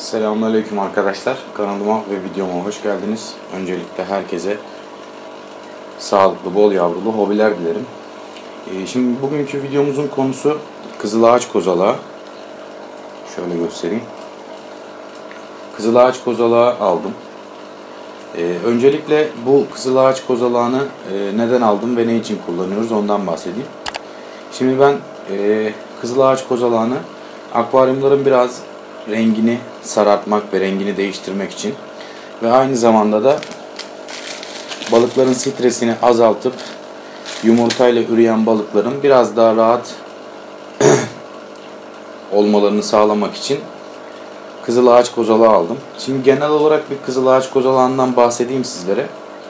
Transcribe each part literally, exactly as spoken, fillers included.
Selamünaleyküm arkadaşlar. Kanalıma ve videoma hoş geldiniz. Öncelikle herkese sağlıklı, bol yavrulu hobiler dilerim. Ee, şimdi bugünkü videomuzun konusu kızılağaç kozalağı. Şöyle göstereyim. Kızılağaç kozalağı aldım. Ee, öncelikle bu kızılağaç kozalağını e, neden aldım ve ne için kullanıyoruz ondan bahsedeyim. Şimdi ben e, kızılağaç kozalağını akvaryumların biraz rengini sarartmak ve rengini değiştirmek için ve aynı zamanda da balıkların stresini azaltıp yumurtayla üreyen balıkların biraz daha rahat olmalarını sağlamak için kızılağaç kozalağı aldım. Şimdi genel olarak bir kızılağaç kozalağından bahsedeyim sizlere.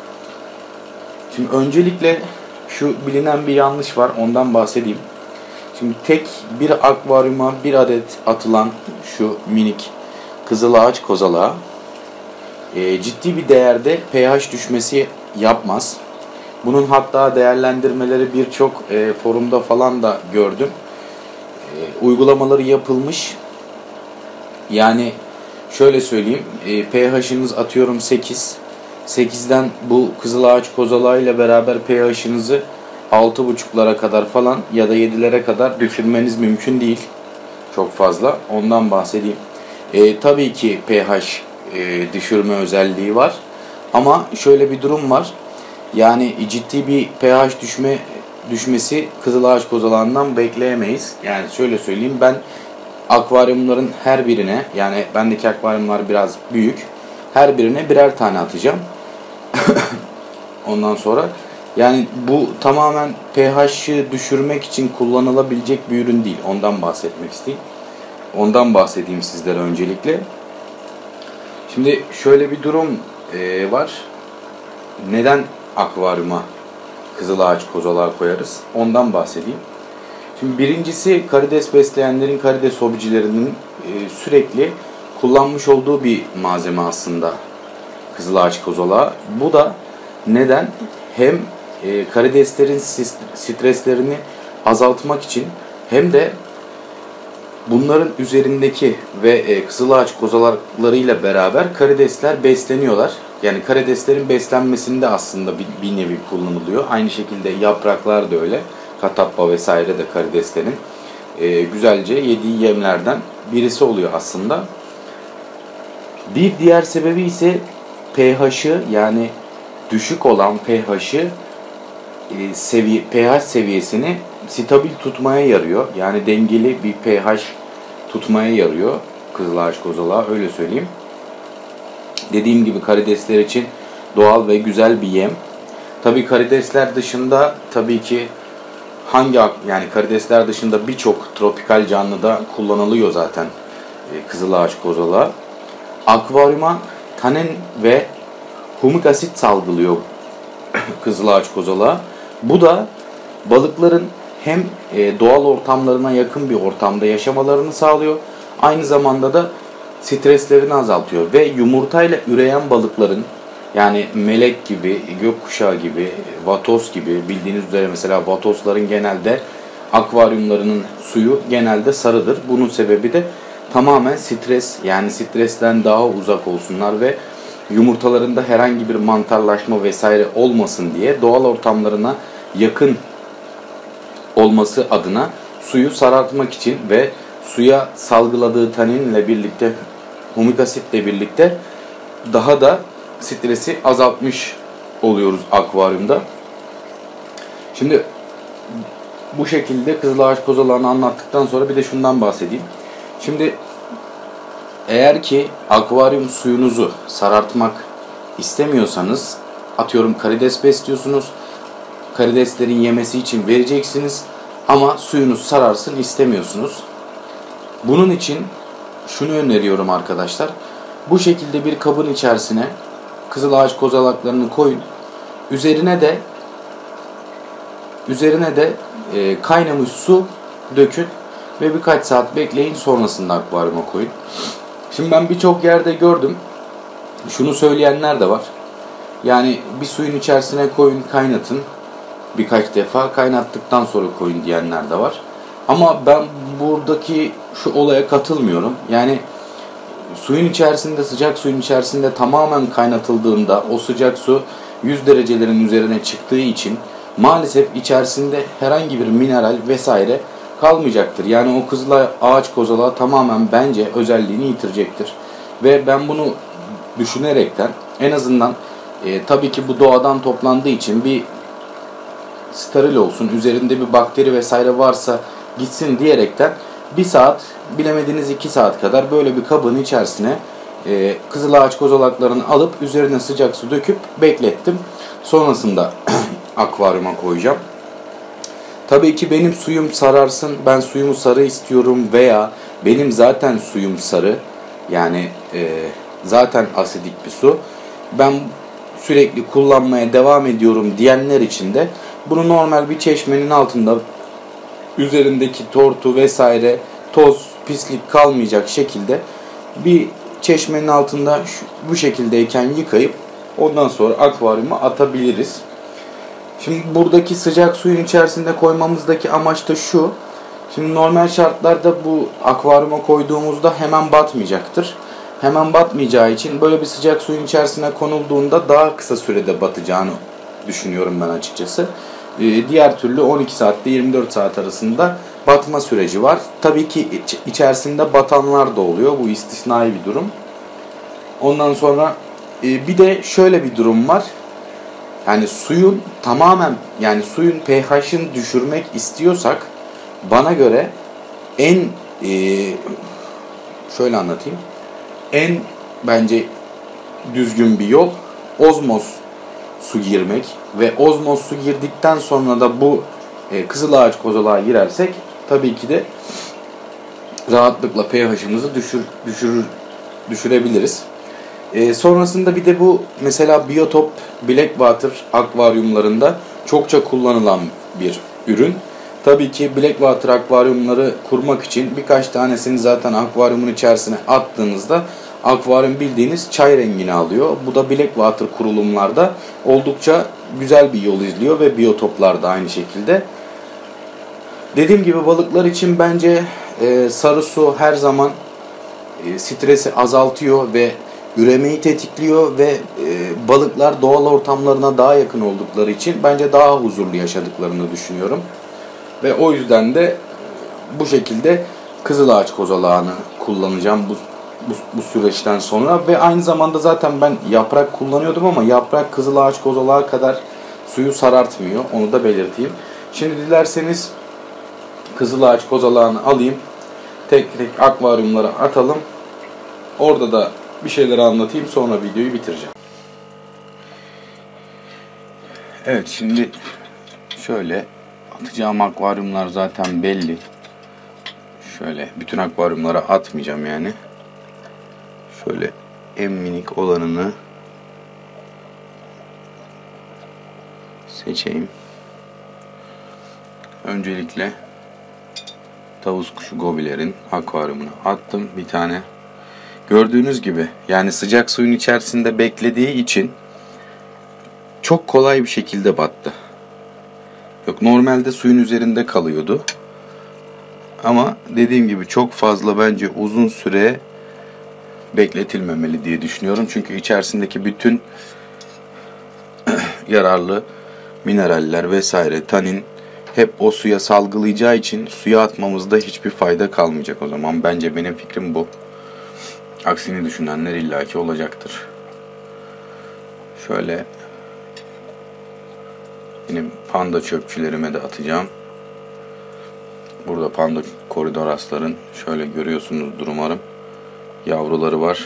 Şimdi öncelikle şu bilinen bir yanlış var, ondan bahsedeyim. Şimdi tek bir akvaryuma bir adet atılan şu minik kızılağaç kozalağı e, ciddi bir değerde pH düşmesi yapmaz. Bunun hatta değerlendirmeleri birçok e, forumda falan da gördüm. E, uygulamaları yapılmış. Yani şöyle söyleyeyim, e, pH'iniz atıyorum sekiz. sekizden bu kızılağaç kozalağı ile beraber pH'inizi altı buçuklara kadar falan ya da yedilere kadar düşürmeniz mümkün değil. Çok fazla. Ondan bahsedeyim. E, tabii ki pH e, düşürme özelliği var. Ama şöyle bir durum var. Yani ciddi bir pH düşme düşmesi kızılağaç kozalağından bekleyemeyiz. Yani şöyle söyleyeyim, ben akvaryumların her birine, yani bendeki akvaryumlar biraz büyük, her birine birer tane atacağım. Ondan sonra yani bu tamamen pH'ı düşürmek için kullanılabilecek bir ürün değil. Ondan bahsetmek isteyeyim. Ondan bahsedeyim sizlere öncelikle. Şimdi şöyle bir durum e, var. Neden akvaryuma kızılağaç kozalağı koyarız? Ondan bahsedeyim. Şimdi birincisi, karides besleyenlerin, karides hobicilerinin e, sürekli kullanmış olduğu bir malzeme aslında kızılağaç kozalağı. Bu da neden? Hem e, karideslerin streslerini azaltmak için hem de bunların üzerindeki ve e, kızılağaç kozalaklarıyla beraber karidesler besleniyorlar. Yani karideslerin beslenmesinde aslında bir, bir nevi kullanılıyor. Aynı şekilde yapraklar da öyle. Katappa vesaire de karideslerin e, güzelce yediği yemlerden birisi oluyor aslında. Bir diğer sebebi ise pH'ı, yani düşük olan pH'ı e, seviye, pH seviyesini stabil tutmaya yarıyor. Yani dengeli bir pH tutmaya yarıyor kızılağaç kozalağı, öyle söyleyeyim. Dediğim gibi karidesler için doğal ve güzel bir yem. Tabii karidesler dışında tabii ki hangi yani karidesler dışında birçok tropikal canlıda kullanılıyor zaten e, kızılağaç kozalağı. Akvaryuma tanin ve humik asit salgılıyor kızılağaç kozalağı. Bu da balıkların hem doğal ortamlarına yakın bir ortamda yaşamalarını sağlıyor. Aynı zamanda da streslerini azaltıyor ve yumurtayla üreyen balıkların, yani melek gibi, gökkuşağı gibi, vatoz gibi, bildiğiniz üzere mesela vatozların genelde akvaryumlarının suyu genelde sarıdır. Bunun sebebi de tamamen stres, yani stresten daha uzak olsunlar ve yumurtalarında herhangi bir mantarlaşma vesaire olmasın diye doğal ortamlarına yakın olması adına suyu sarartmak için ve suya salgıladığı taninle birlikte, humik asitle birlikte daha da stresi azaltmış oluyoruz akvaryumda. Şimdi bu şekilde kızılağaç kozalağını anlattıktan sonra bir de şundan bahsedeyim. Şimdi eğer ki akvaryum suyunuzu sarartmak istemiyorsanız, atıyorum karides besliyorsunuz, karideslerin yemesi için vereceksiniz ama suyunuz sararsın istemiyorsunuz. Bunun için şunu öneriyorum arkadaşlar. Bu şekilde bir kabın içerisine kızılağaç kozalaklarını koyun. Üzerine de üzerine de e, kaynamış su dökün ve birkaç saat bekleyin, sonrasında akvaryuma koyun. Şimdi ben birçok yerde gördüm. Şunu söyleyenler de var. Yani bir suyun içerisine koyun, kaynatın. Birkaç defa kaynattıktan sonra koyun diyenler de var. Ama ben buradaki şu olaya katılmıyorum. Yani suyun içerisinde, sıcak suyun içerisinde tamamen kaynatıldığında o sıcak su yüz derecelerin üzerine çıktığı için maalesef içerisinde herhangi bir mineral vesaire kalmayacaktır. Yani o kızıl ağaç kozalağı tamamen bence özelliğini yitirecektir. Ve ben bunu düşünerekten en azından e, tabii ki bu doğadan toplandığı için bir steril olsun, üzerinde bir bakteri vesaire varsa gitsin diyerekten bir saat, bilemediğiniz iki saat kadar böyle bir kabın içerisine e, kızıl ağaç kozalaklarını alıp üzerine sıcak su döküp beklettim. Sonrasında akvaryuma koyacağım. Tabii ki benim suyum sararsın, ben suyumu sarı istiyorum veya benim zaten suyum sarı, yani e, zaten asidik bir su, ben sürekli kullanmaya devam ediyorum diyenler için de bunu normal bir çeşmenin altında üzerindeki tortu vesaire, toz, pislik kalmayacak şekilde bir çeşmenin altında şu, bu şekildeyken yıkayıp ondan sonra akvaryuma atabiliriz. Şimdi buradaki sıcak suyun içerisinde koymamızdaki amaç da şu. Şimdi normal şartlarda bu akvaryuma koyduğumuzda hemen batmayacaktır. Hemen batmayacağı için böyle bir sıcak suyun içerisine konulduğunda daha kısa sürede batacağını düşünüyorum ben açıkçası. Ee, diğer türlü on iki saatte yirmi dört saat arasında batma süreci var. Tabii ki iç, içerisinde batanlar da oluyor. Bu istisnai bir durum. Ondan sonra e, bir de şöyle bir durum var. Yani suyun tamamen, yani suyun pH'ini düşürmek istiyorsak bana göre en e, şöyle anlatayım. En bence düzgün bir yol ozmoz su girmek ve ozmoz su girdikten sonra da bu e, kızıl ağaç kozalağa girersek tabii ki de rahatlıkla pH'ımızı düşür, düşürür, düşürebiliriz. E, sonrasında bir de bu mesela Biotop Blackwater akvaryumlarında çokça kullanılan bir ürün. Tabii ki Blackwater akvaryumları kurmak için birkaç tanesini zaten akvaryumun içerisine attığınızda akvaryum bildiğiniz çay rengini alıyor. Bu da Blackwater kurulumlarda oldukça güzel bir yol izliyor ve Biotoplar da aynı şekilde. Dediğim gibi balıklar için bence e, sarı su her zaman e, stresi azaltıyor ve üremeyi tetikliyor ve e, balıklar doğal ortamlarına daha yakın oldukları için bence daha huzurlu yaşadıklarını düşünüyorum. Ve o yüzden de bu şekilde kızıl ağaç kozalağını kullanacağım bu, bu, bu süreçten sonra. Ve aynı zamanda zaten ben yaprak kullanıyordum ama yaprak kızıl ağaç kozalağı kadar suyu sarartmıyor. Onu da belirteyim. Şimdi dilerseniz kızıl ağaç kozalağını alayım. Tek tek akvaryumlara atalım. Orada da bir şeyler anlatayım, sonra videoyu bitireceğim. Evet, şimdi şöyle atacağım akvaryumlar zaten belli. Şöyle bütün akvaryumlara atmayacağım yani. Şöyle en minik olanını seçeyim. Öncelikle tavus kuşu gobilerin akvaryumuna attım bir tane. Gördüğünüz gibi yani sıcak suyun içerisinde beklediği için çok kolay bir şekilde battı. Yok, normalde suyun üzerinde kalıyordu. Ama dediğim gibi çok fazla bence uzun süre bekletilmemeli diye düşünüyorum. Çünkü içerisindeki bütün yararlı mineraller vesaire, tanin hep o suya salgılayacağı için suya atmamızda hiçbir fayda kalmayacak o zaman. Bence benim fikrim bu. Aksini düşünenler illaki olacaktır. Şöyle benim panda çöpçülerime de atacağım. Burada panda koridorasların şöyle görüyorsunuzdur umarım. Yavruları var.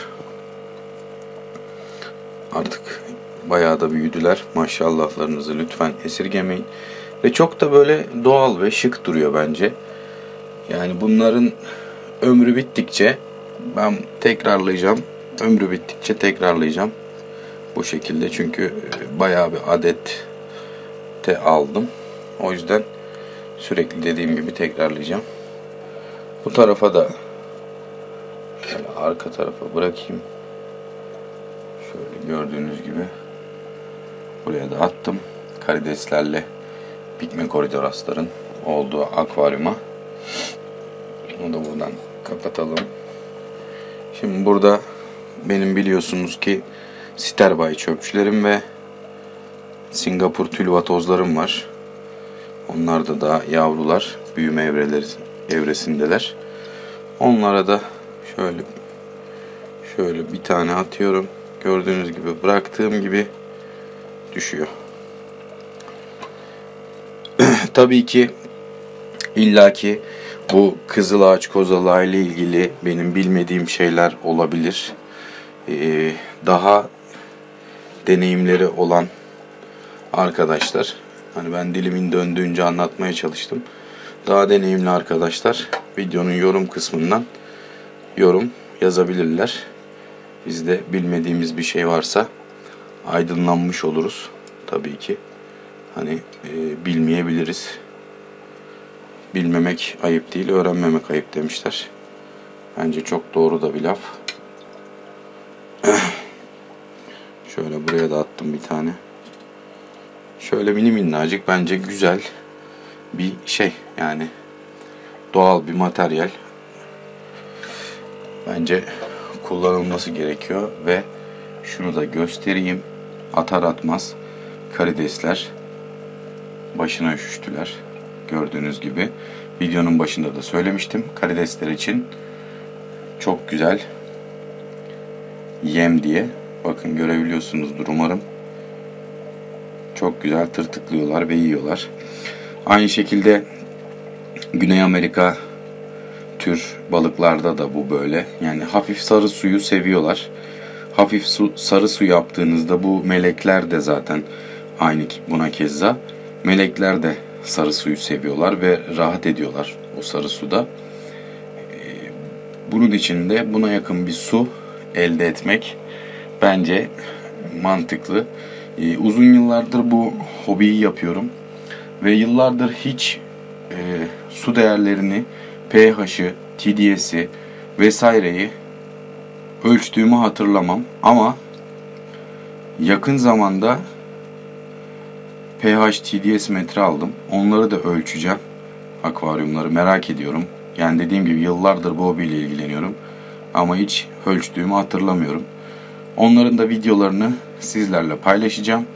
Artık bayağı da büyüdüler. Maşallahlarınızı lütfen esirgemeyin. Ve çok da böyle doğal ve şık duruyor bence. Yani bunların ömrü bittikçe ben tekrarlayacağım. Ömrü bittikçe tekrarlayacağım. Bu şekilde, çünkü bayağı bir adette aldım. O yüzden sürekli dediğim gibi tekrarlayacağım. Bu tarafa da şöyle arka tarafa bırakayım. Şöyle gördüğünüz gibi buraya da attım. Karideslerle pigme koridorasların olduğu akvaryuma. Bunu da buradan kapatalım. Şimdi burada benim biliyorsunuz ki Sterbai çöpçülerim ve Singapur tülva tozlarım var. Onlar da daha yavrular, büyüme evreleri, evresindeler. Onlara da şöyle şöyle bir tane atıyorum. Gördüğünüz gibi bıraktığım gibi düşüyor. Tabii ki illaki bu kızıl ağaç kozalağı ile ilgili benim bilmediğim şeyler olabilir. Ee, daha deneyimleri olan arkadaşlar, hani ben dilimin döndüğünce anlatmaya çalıştım. Daha deneyimli arkadaşlar videonun yorum kısmından yorum yazabilirler. Biz de bilmediğimiz bir şey varsa aydınlanmış oluruz. Tabii ki hani e, bilmeyebiliriz. Bilmemek ayıp değil, öğrenmemek ayıp demişler. Bence çok doğru da bir laf. Şöyle buraya da attım bir tane. Şöyle mini minnacık, bence güzel bir şey. Yani doğal bir materyal. Bence kullanılması gerekiyor ve şunu da göstereyim. Atar atmaz karidesler başına üşüştüler. Gördüğünüz gibi. Videonun başında da söylemiştim. Karidesler için çok güzel yem diye. Bakın görebiliyorsunuzdur umarım. Çok güzel tırtıklıyorlar ve yiyorlar. Aynı şekilde Güney Amerika tür balıklarda da bu böyle. Yani hafif sarı suyu seviyorlar. Hafif su, sarı su yaptığınızda bu melekler de zaten aynı buna keza. Melekler de sarı suyu seviyorlar ve rahat ediyorlar o sarı suda. Bunun için de buna yakın bir su elde etmek bence mantıklı. Uzun yıllardır bu hobiyi yapıyorum ve yıllardır hiç e, su değerlerini, pH'ı, T D S'i vesaireyi ölçtüğümü hatırlamam. Ama yakın zamanda pH, T D S metre aldım. Onları da ölçeceğim. Akvaryumları merak ediyorum. Yani dediğim gibi yıllardır bu hobiyle ilgileniyorum. Ama hiç ölçtüğümü hatırlamıyorum. Onların da videolarını sizlerle paylaşacağım.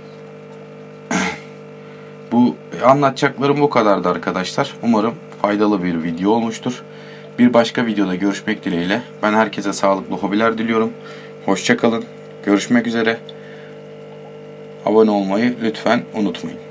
Bu anlatacaklarım bu kadardı arkadaşlar. Umarım faydalı bir video olmuştur. Bir başka videoda görüşmek dileğiyle. Ben herkese sağlıklı hobiler diliyorum. Hoşça kalın. Görüşmek üzere. Abone olmayı lütfen unutmayın.